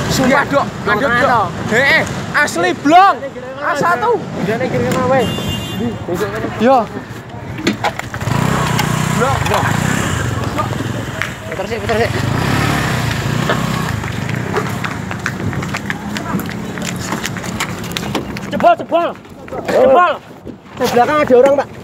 Sumpah, Dok. Mandek, Dok. Asli blong. A1. Jane kiri wae. Yo. Blong. Putar sih. Jebol. Di belakang ada orang, Pak.